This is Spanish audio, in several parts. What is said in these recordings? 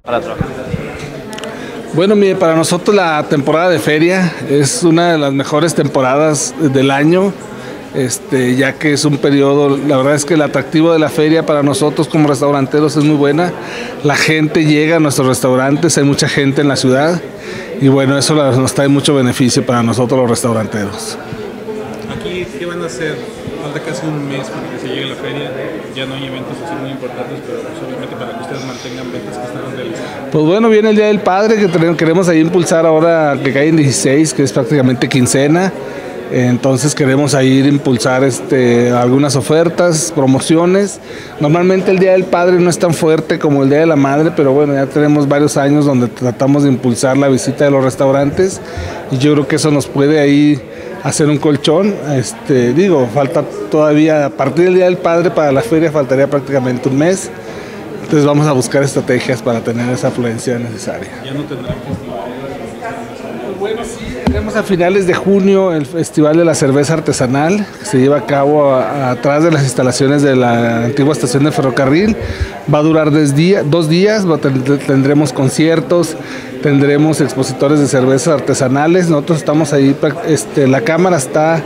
para trabajar? Bueno, mire, para nosotros la temporada de feria es una de las mejores temporadas del año, ya que es un periodo, la verdad es que el atractivo de la feria para nosotros como restauranteros es muy buena. La gente llega a nuestros restaurantes, hay mucha gente en la ciudad y bueno, eso nos trae mucho beneficio para nosotros los restauranteros. Aquí, ¿qué van a hacer? Falta casi un mes para que se llegue a la feria, ya no hay eventos así muy importantes, pero pues obviamente para que ustedes mantengan ventas que están realizando. Pues bueno, viene el Día del Padre que queremos ahí impulsar ahora que cae en 16, que es prácticamente quincena. Entonces queremos ahí impulsar algunas ofertas, promociones. Normalmente el Día del Padre no es tan fuerte como el Día de la Madre, pero bueno, ya tenemos varios años donde tratamos de impulsar la visita de los restaurantes y yo creo que eso nos puede ahí hacer un colchón. Falta todavía, a partir del Día del Padre para la feria faltaría prácticamente un mes. Entonces vamos a buscar estrategias para tener esa afluencia necesaria. ¿Ya no tendrán festival? Bueno, sí, tenemos a finales de junio el Festival de la Cerveza Artesanal, que se lleva a cabo atrás de las instalaciones de la antigua estación de ferrocarril. Va a durar 2 días, tendremos conciertos, tendremos expositores de cervezas artesanales. Nosotros estamos ahí, la Cámara está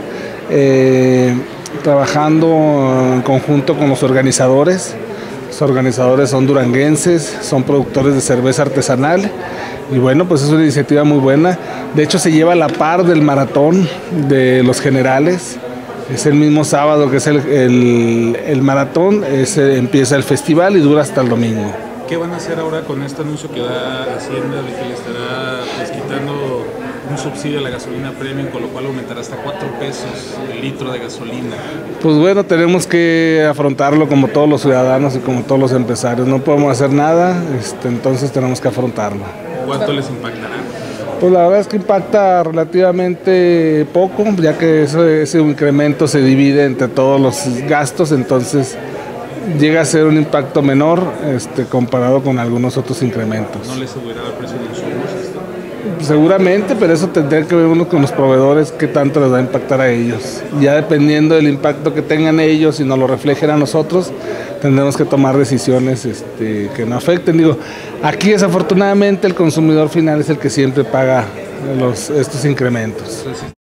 trabajando en conjunto con los organizadores. Los organizadores son duranguenses, son productores de cerveza artesanal y bueno, pues es una iniciativa muy buena. De hecho se lleva a la par del maratón de los generales. Es el mismo sábado que es el maratón, empieza el festival y dura hasta el domingo. ¿Qué van a hacer ahora con este anuncio que da Hacienda de que le estará quitando un subsidio a la gasolina premium, con lo cual aumentará hasta 4 pesos el litro de gasolina? Pues bueno, tenemos que afrontarlo como todos los ciudadanos y como todos los empresarios. No podemos hacer nada, entonces tenemos que afrontarlo. ¿Cuánto les impactará? Pues la verdad es que impacta relativamente poco, ya que ese incremento se divide entre todos los gastos, entonces llega a ser un impacto menor comparado con algunos otros incrementos. ¿No les subirá el precio de insumos? Seguramente, pero eso tendría que ver uno con los proveedores, qué tanto les va a impactar a ellos. Ya dependiendo del impacto que tengan ellos y nos lo reflejen a nosotros, tendremos que tomar decisiones que no afecten. Aquí desafortunadamente el consumidor final es el que siempre paga estos incrementos.